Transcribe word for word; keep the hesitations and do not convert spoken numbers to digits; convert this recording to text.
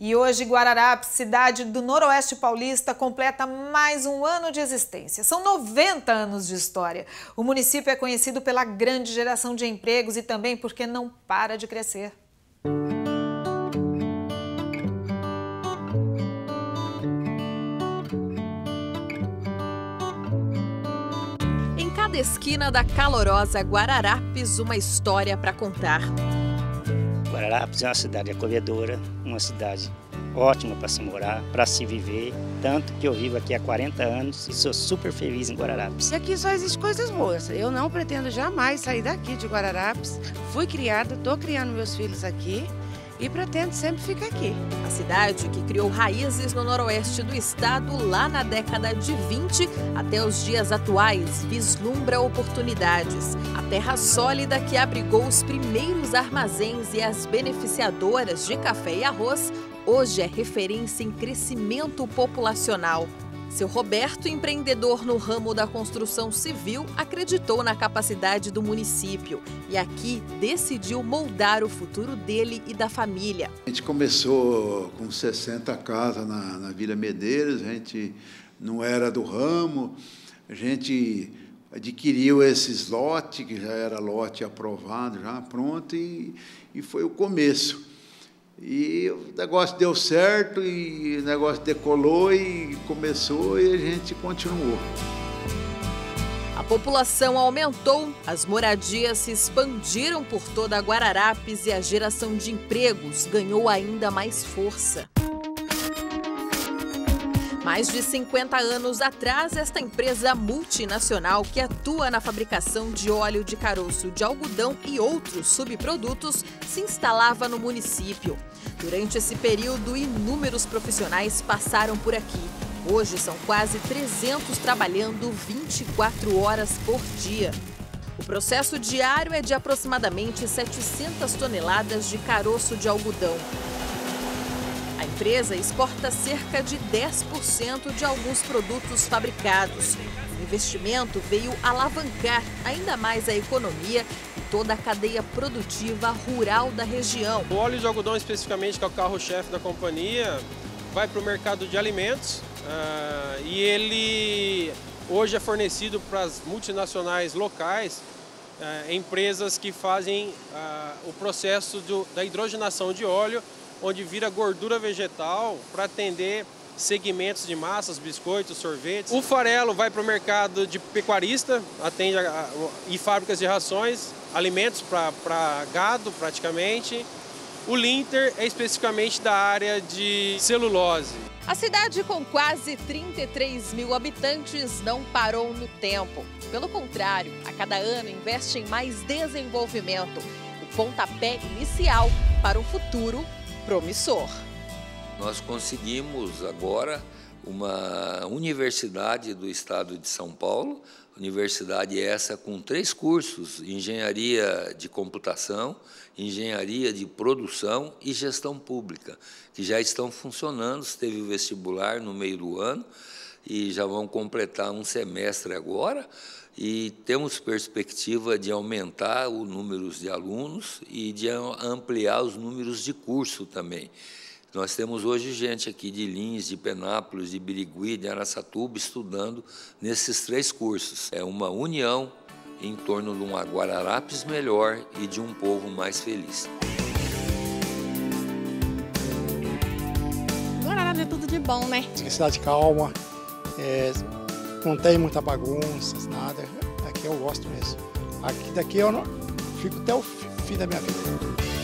E hoje Guararapes, cidade do Noroeste Paulista, completa mais um ano de existência. São noventa anos de história. O município é conhecido pela grande geração de empregos e também porque não para de crescer. Em cada esquina da calorosa Guararapes, uma história para contar. Guararapes é uma cidade acolhedora, uma cidade ótima para se morar, para se viver. Tanto que eu vivo aqui há quarenta anos e sou super feliz em Guararapes. E aqui só existem coisas boas. Eu não pretendo jamais sair daqui de Guararapes. Fui criada, estou criando meus filhos aqui e pretendo sempre ficar aqui. A cidade que criou raízes no noroeste do estado lá na década de vinte até os dias atuais vislumbra oportunidades. A terra sólida que abrigou os primeiros armazéns e as beneficiadoras de café e arroz hoje é referência em crescimento populacional. Seu Roberto, empreendedor no ramo da construção civil, acreditou na capacidade do município e aqui decidiu moldar o futuro dele e da família. A gente começou com sessenta casas na, na Vila Medeiros, a gente não era do ramo, a gente adquiriu esses lotes, que já era lote aprovado, já pronto, e, e foi o começo. E o negócio deu certo, e o negócio decolou e começou e a gente continuou. A população aumentou, as moradias se expandiram por toda a Guararapes e a geração de empregos ganhou ainda mais força. Mais de cinquenta anos atrás, esta empresa multinacional que atua na fabricação de óleo de caroço de algodão e outros subprodutos se instalava no município. Durante esse período, inúmeros profissionais passaram por aqui. Hoje são quase trezentos trabalhando vinte e quatro horas por dia. O processo diário é de aproximadamente setecentas toneladas de caroço de algodão. A empresa exporta cerca de dez por cento de alguns produtos fabricados. O investimento veio alavancar ainda mais a economia e toda a cadeia produtiva rural da região. O óleo de algodão, especificamente, que é o carro-chefe da companhia, vai para o mercado de alimentos uh, e ele hoje é fornecido para as multinacionais locais, uh, empresas que fazem uh, o processo do, da hidrogenação de óleo, onde vira gordura vegetal para atender segmentos de massas, biscoitos, sorvetes. O farelo vai para o mercado de pecuarista, atende a, a, e fábricas de rações, alimentos para gado praticamente. O Linter é especificamente da área de celulose. A cidade, com quase trinta e três mil habitantes, não parou no tempo. Pelo contrário, a cada ano investe em mais desenvolvimento. O pontapé inicial para um futuro promissor. Nós conseguimos agora uma universidade do estado de São Paulo, universidade essa com três cursos: engenharia de computação, engenharia de produção e gestão pública, que já estão funcionando. Teve o vestibular no meio do ano e já vão completar um semestre agora. E temos perspectiva de aumentar o número de alunos e de ampliar os números de curso também. Nós temos hoje gente aqui de Lins, de Penápolis, de Birigui, de Araçatuba, estudando nesses três cursos. É uma união em torno de uma Guararapes melhor e de um povo mais feliz. Guararapes é tudo de bom, né? Cidade calma. É... Não tem muita bagunça, nada. Aqui eu gosto mesmo. Aqui, daqui eu não, fico até o fim da minha vida.